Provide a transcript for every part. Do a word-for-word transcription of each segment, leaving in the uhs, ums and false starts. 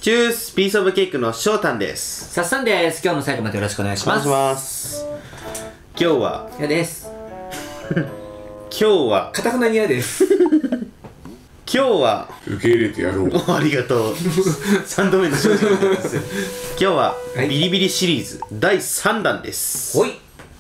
チュースピースオブケーキの翔太です。 さっさんです。今日も最後までよろしくお願いします。 お願いします。今日はやです。 今日はカタカナにやです。 今日は受け入れてやろう。 ありがとう。さんどめの正直なんですよ。今日ははいビリビリシリーズだいさんだんです。 ほい。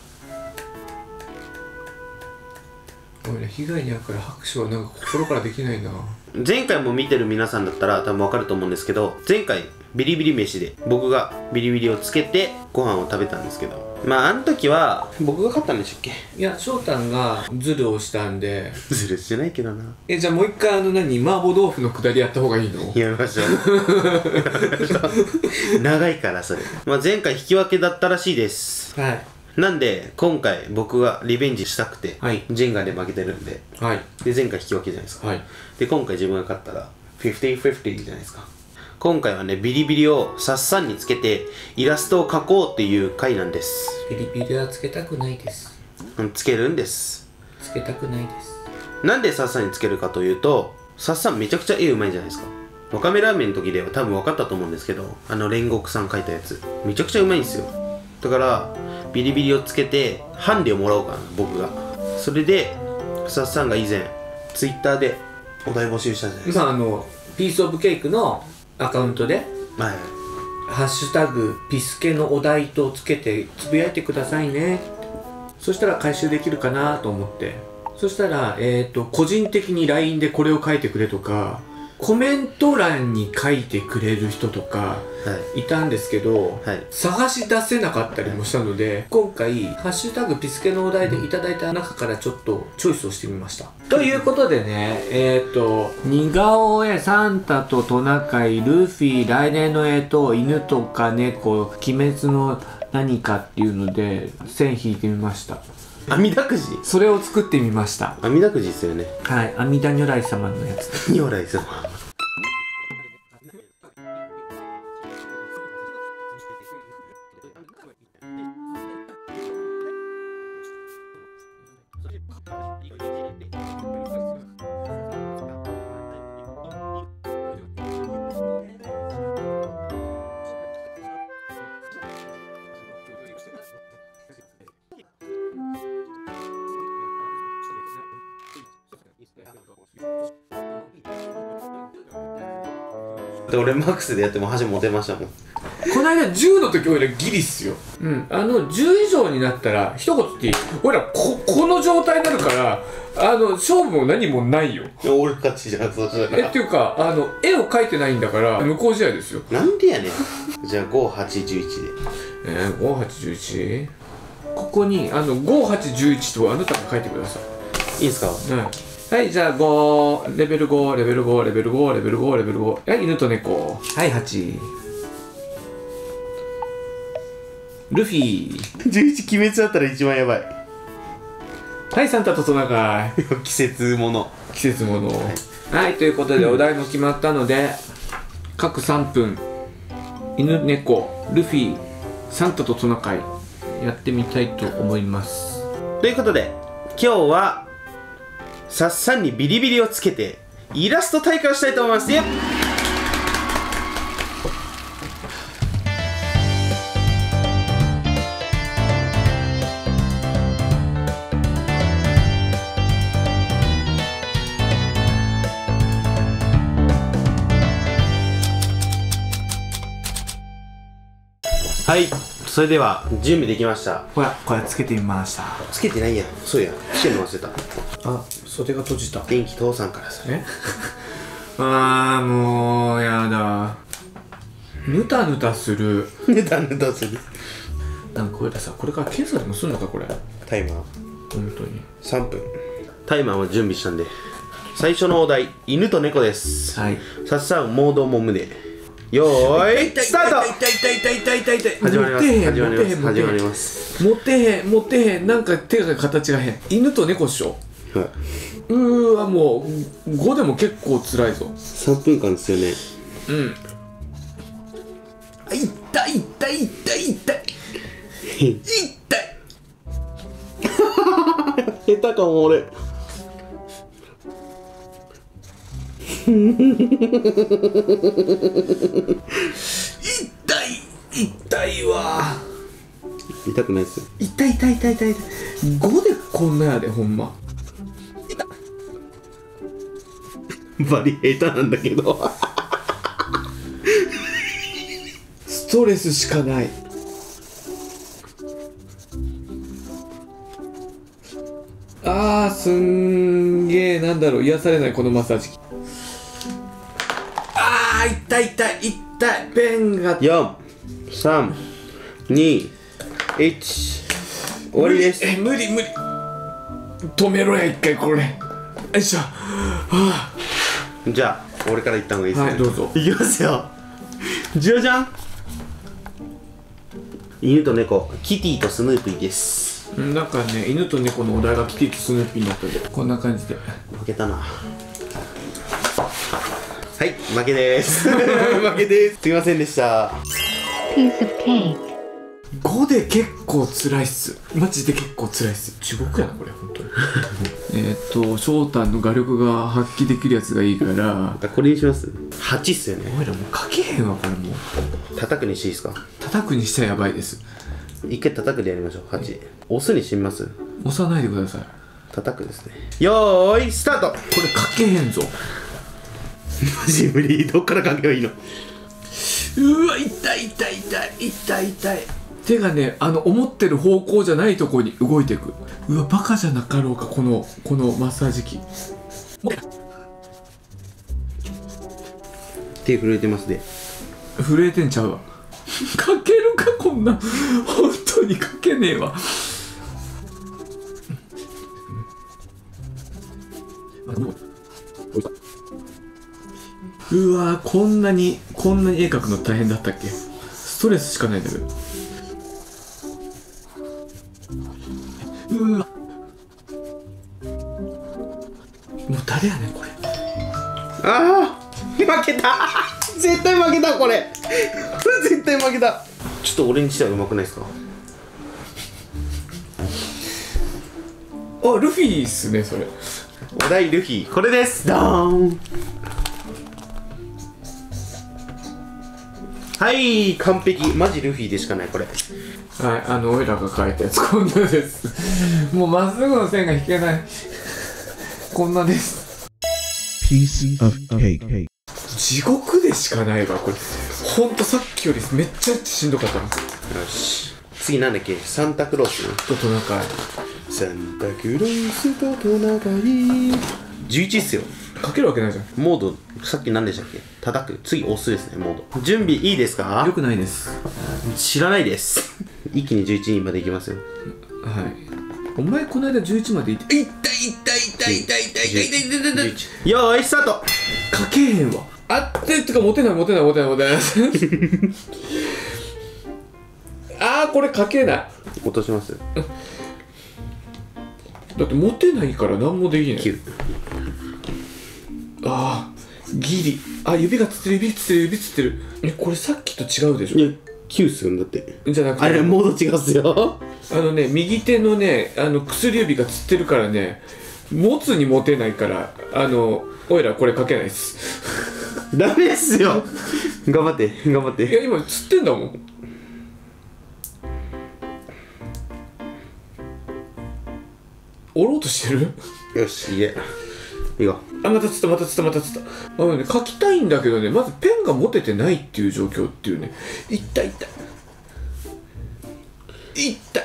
俺ら被害に遭うから拍手はなんか心からできないな。 前回も見てる皆さんだったら多分わかると思うんですけど、前回ビリビリ飯で僕がビリビリをつけてご飯を食べたんですけど、まああの時は僕が勝ったんでしたっけ。 いや、翔太がズルをしたんで。 ずるしてないけどな。 え、じゃあもう一回あの何麻婆豆腐のくだりやった方がいいの？ やめましょう。長いからそれ。まあ前回引き分けだったらしいです。 はいなんで今回僕がリベンジしたくて、 はいジェンガで負けてるんで、 はいで前回引き分けじゃないですか、 はい。 で今回自分が勝ったらフィフティーフィフティーじゃないですか。今回はねビリビリをサッサンにつけてイラストを描こうっていう回なんです。 ビリビリはつけたくないです。 うんつけるんです。 つけたくないです。 なんでサッサンにつけるかというと、サッサンめちゃくちゃ絵うまいじゃないですか。わかめラーメンの時では多分分かったと思うんですけど、あの煉獄さん描いたやつめちゃくちゃうまいんですよ。だからビリビリをつけてハンデをもらおうかな、僕が。それでサッサンが以前ツイッターでお題募集したじゃないですか。 まああのピースオブケーキのアカウントではいハッシュタグピスケのお題とつけてつぶやいてくださいね。そしたら回収できるかなと思って、そしたらえっと個人的に ライン でこれを書いてくれとかコメント欄に書いてくれる人とかはいたんですけど、 はい探し出せなかったりもしたので、今回「ハッシュタグピスケのお題」でいただいた中からちょっとチョイスをしてみました。ということでね、えっ、ー、と似顔絵サンタとトナカイルフィ来年の絵と犬とか猫鬼滅の何かっていうので線引いてみました。 阿弥陀くじそれを作ってみました。 阿弥陀くじですよね。 はい、阿弥陀如来様のやつ。 如来様。で俺マックスでやっても箸持てましたもん。 この間じゅうの時俺らギリっすよ。 うん、あのじゅう以上になったら一言っていい？ 俺らここの状態になるからあの勝負も何もないよ。 いや俺勝ちじゃん、そうしたら。 えっていうかあの絵を描いてないんだから無効試合ですよ。 なんでやねん。じゃあご、はち、じゅういちで。 えー、ご、はち、じゅういち。 ここにあのご、はち、じゅういちとあなたが書いてください。 いいですか。 はい、はい、じゃあご、レベルご、レベルご、レベルご、レベルご、レベルご。はい、犬と猫。 はいはちルフィ。 じゅういち鬼滅だったら一番やばい。 はい、サンタとトナカイ。 季節もの。 季節もの。 はい、ということでお題も決まったので各さんぷん犬猫ルフィサンタとトナカイやってみたいと思います。 ということで今日はサッサンにビリビリをつけてイラスト大会をしたいと思います。よっ。はい、それでは準備できました。 ほらこれつけてみました。 つけてないやん。そうや、つけるの忘れた。 あ、袖が閉じた。 電気通さんからさ。 えあーもうやだ。ぬたぬたする。 ぬたぬたする。 なんかこれださ、これから検査でもすんのかこれ。 タイマー本当に。 さんぷん。タイマーは準備したんで、最初のお題犬と猫です。 はい。 さっさんモードも胸。よーいスタート。 痛い痛い痛い痛い痛い痛い。 始まります。 持始まります。 ってへん持ってへん始まります。 持ってへん持ってへん。なんか手が形が変。 犬と猫っしょ。 はい。 うーわもうごでも結構辛いぞ。 さんぷんかんですよね。 うん。 痛い痛い痛い痛い痛い。 下手かも俺。 痛いわ。 痛くないっすよ。 痛い痛い痛い痛い痛い。ごでこんなやでほんま。 バリ下手なんだけどストレスしかない。あーすんげー、なんだろう、癒されないこのマッサージ機。あー痛い痛い痛い。ペンがよん、さん、に、いち、終わりです。 え無理無理。止めろや一回これ。よいしょ。はあ、 じゃあ俺から言った方がいいですね。 はいどうぞ。 いきますよ。じゃじゃん。犬と猫、キティとスヌーピーです。 なんかね、犬と猫のお題がキティとスヌーピーになったんで、こんな感じで負けたな。はい、負けです。負けです。すいませんでした。 Piece of cake. ごで結構辛いっす。マジで結構辛いっす。地獄やなこれ本当に。えっと翔太の画力が発揮できるやつがいいから、 これにします。はちっすよね。 おいらもう書けへんわこれ。もう叩くにしていいですか。 叩くにしちゃやばいです。 一回叩くでやりましょう。はち。押すにしてみます。 押さないでください。 叩くですね。よーいスタート。 これ書けへんぞ。 マジ無理。どっから書けばいいの。 うわ痛い痛い痛い痛い痛い。手がね、あの思ってる方向じゃないところに動いていく。うわバカじゃなかろうかこのこのマッサージ機。 手震えてますで。 震えてんちゃうわ。書けるかこんな。本当に書けねえわ。うわこんなにこんなに絵描くの大変だったっけ。ストレスしかないんだけど。うわもう誰やねんこれ。 ああ負けた。絶対負けたこれ。絶対負けた。ちょっと俺にしてはうまくないですか。 あルフィっすねそれ。 お題ルフィこれです。ドーン。はい完璧。マジルフィでしかないこれ。 はい、あの、オイラが描いたやつ、こんなです。もうまっすぐの線が引けない。こんなです。 Piece of cake. 地獄でしかないわ、これ。ほんとさっきよりめっちゃしんどかったの。 よし。次なんだっけ。サンタクロース。 とトナカイ。 サンタクロースとトナカイ。じゅういちっすよ。 描けるわけないじゃん。 モード、さっき何でしたっけ。叩く。次押すですね、モード。準備いいですか。 よくないです。 知らないです。一気にじゅういちまでいきますよ。 はい。お前この間じゅういちまでいって。痛い痛い痛い痛い痛い痛い痛い痛い痛い痛い。 よーいスタート。 書けへんわ。あってとか持てない持てない持てない持てない。あーこれ書けない。 落とします。 だって持てないから何もできない。 きゅう。 あーギリ。あ指がつってる指つってる指つってる。えこれさっきと違うでしょ。 いやきゅうっすよだって。 じゃなくてあれモード違うっすよ。 あのね右手のねあの薬指がつってるからね持つに持てないからあのおいらこれ書けないっす。 ダメっすよ。頑張って頑張っいて。 や今つってんだもん。折ろうとしてる。 よしいけ。いいよ。 あまたつったまたつったまたつった。あのね書きたいんだけどねまずペンが持ててないっていう状況っていうね。いったいったいった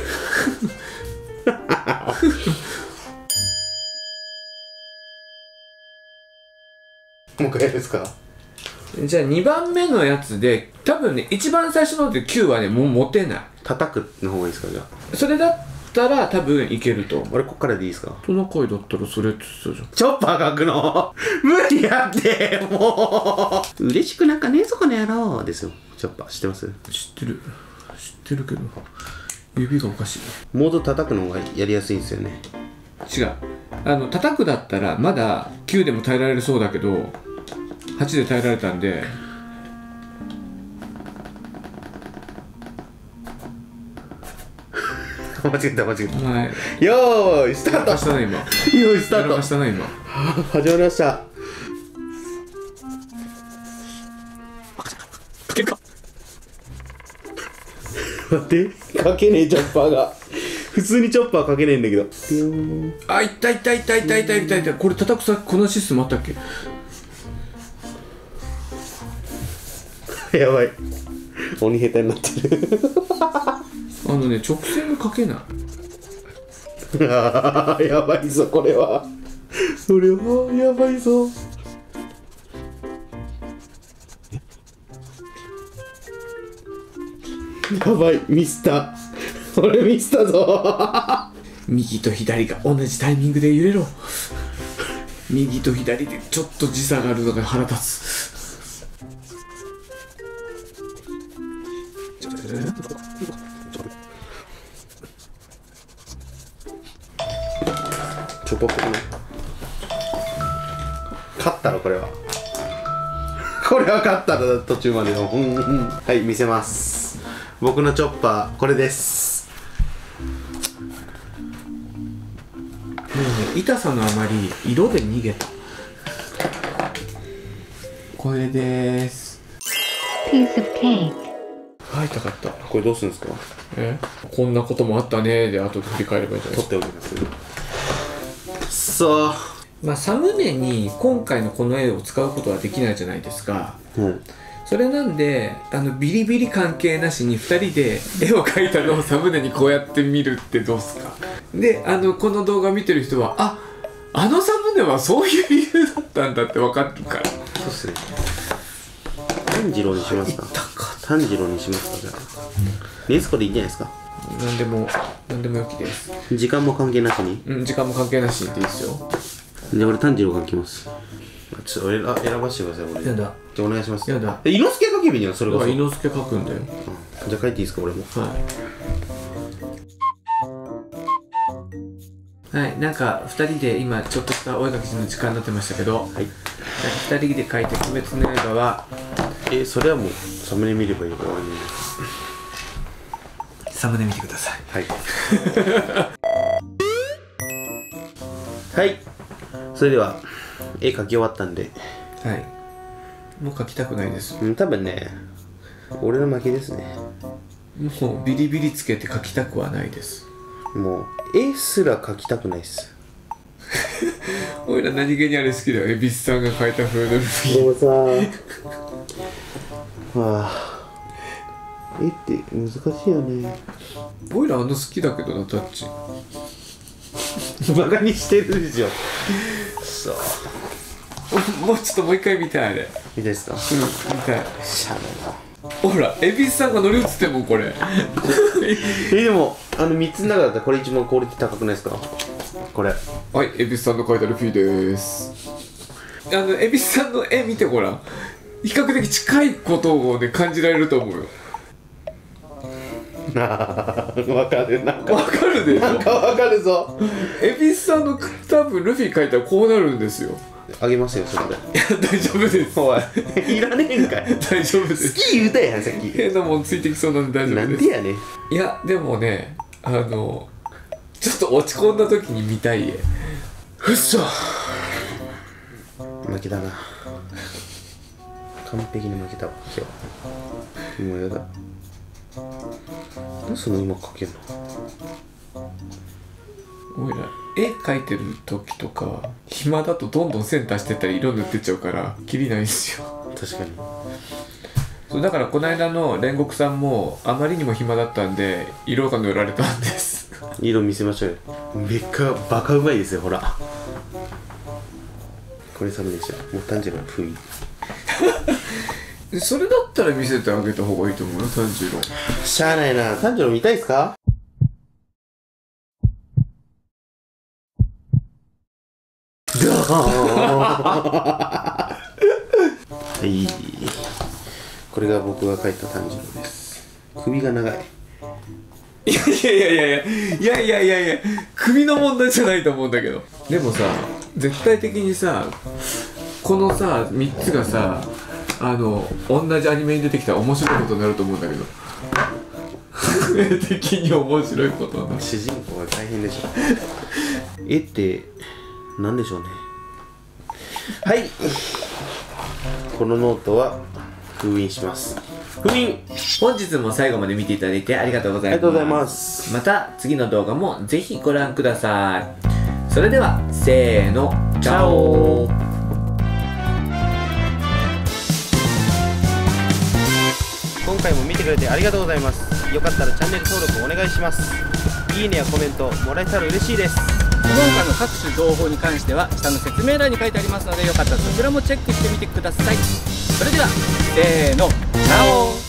もう一回やるですか。 じゃあにばんめのやつで多分ね一番最初のできゅうはねもう持てない。 叩くの方がいいですか。じゃあそれだったら多分いけると思う。 俺こっからでいいですか。 トナカイだったらそれって言ってたじゃん。 チョッパー書くの無理やってもう。嬉しくなんかねえぞこの野郎ですよ。チョッパー知ってます。 知ってる知ってるけど指がおかしい。 モード叩くのがやりやすいんですよね。 違うあの叩くだったらまだきゅうでも耐えられるそうだけどはちで耐えられたんで間違えた間違えた。 はいよーいスタート。 したな今。 よーいスタート。 したな今。 始まりました。 けるか。 待って、かけねえチョッパーが。普通にチョッパーかけねえんだけど。 あ、いったいったいったいったいったいったいった。これ叩くさ、このシステムあったっけ。 やばい、鬼下手になってる。 あのね、直線がかけない。 あーやばいぞこれは。それはやばいぞ。やばい、ミスった。俺ミスったぞ。 右と左が同じタイミングで揺れろ。右と左でちょっと時差があるのが腹立つ。 チョコっぽくね。勝ったろこれは。これは勝ったら途中までの。はい、見せます。僕のチョッパーこれです。 もうね、痛さのあまり色で逃げた。これです。 Piece of cake. はい、痛かった。 これどうするんですか。 え、こんなこともあったねで後で振り返ればいいじゃないですか。 取っておきますそう。 まあ、サムネに今回のこの絵を使うことはできないじゃないですか。 うんそれなんで、あのビリビリ関係なしにふたりで絵を描いたのをサムネにこうやって見るってどうすか。で、あのこの動画見てる人は、あ、あのサムネはそういう理由だったんだって分かるから。 そうっすね。炭治郎にしますか。炭治郎にしますか。じゃあネスコでいいんじゃないですか。 なんでもなんでもよきです。 時間も関係なしに。 うん、時間も関係なしでいいですよ。 じゃあ俺炭治郎描きます。ちょっと選選ばせてください。俺やだじゃあお願いします。 やだ。 え、伊之助描けばいいじゃんそれこそ。 だから伊之助描くんだよ。 うんじゃあ描いていいですか俺も。 はいはい、なんかふたりで今ちょっとしたお絵描きの時間になってましたけど、 はい。 ふたりで描いて「鬼滅の刃」はえ、それはもうサムネ見ればいいのか。 サムネ見てください。 はい。はい。それでは絵描き終わったんで、 はい、もう描きたくないです。 うん、多分ね、俺の負けですね。 もうビリビリつけて描きたくはないです。 もう絵すら描きたくないっす。 おいら何気にあれ好きだよ。恵比寿さんが描いたフードルフィでもさはあ、絵って難しいよね。 おいらあの好きだけどな、タッチ。 バカにしてるでしょ。そうもうちょっともう一回見たいあれ。 見たいですか。 うん、見たい。 しゃあないな。 ほら、恵比寿さんが乗り移ってもんこれ。 え、でもあのみっつの中だったらこれ一番クオリティ高くないですか。これはい、恵比寿さんの描いたルフィです。あの恵比寿さんの絵見てごらん。比較的近いことをね感じられると思うよ。 わかる。なんかわかるでしょ。 なんかわかるぞ。 恵比寿さんの多分ルフィ描いたらこうなるんですよ。 あげますよそれで。 いや大丈夫です。 おいいらねえんかい。 大丈夫で好す。 き言うたやんさっき。 変なもんついてきそうなんで大丈な夫です。 んでやねん。 いやでもね、あのちょっと落ち込んだ時に見たい絵。うっそ負けたな。完璧に負けたわ今日。もうやだ。なんでその今描けんの。 おいら絵描いてる時とか暇だとどんどん線足してったり色塗ってっちゃうからキリないんですよ。 確かに。 そうだからこの間の煉獄さんもあまりにも暇だったんで色が塗られたんです。 色見せましょうよ。めっかバカうまいですよほら。これサムでした。もう炭治郎の雰囲それだったら見せてあげた方がいいと思うよ炭治郎。 気。しゃあないな。炭治郎見たいっすか。はい、これが僕が描いた炭治郎です。首が長い。 いやいやいやいやいやいやいやいやいや首の問題じゃないと思うんだけど。でもさ絶対的にさこのさみっつがさあの同じアニメに出てきたら面白いことになると思うんだけど絵的に面白いことになる。 主人公が大変でしょ。絵って何でしょうね。はい、このノートは封印します。 不眠。 本日も最後まで見ていただいてありがとうございます。 ありがとうございます。 また次の動画もぜひご覧ください。それではせーの、チャオ。 今回も見てくれてありがとうございます。よかったらチャンネル登録お願いします。いいねやコメントもらえたら嬉しいです。 その他の各種情報に関しては下の説明欄に書いてありますので、よかったらそちらもチェックしてみてください。それではせーの、チャオ。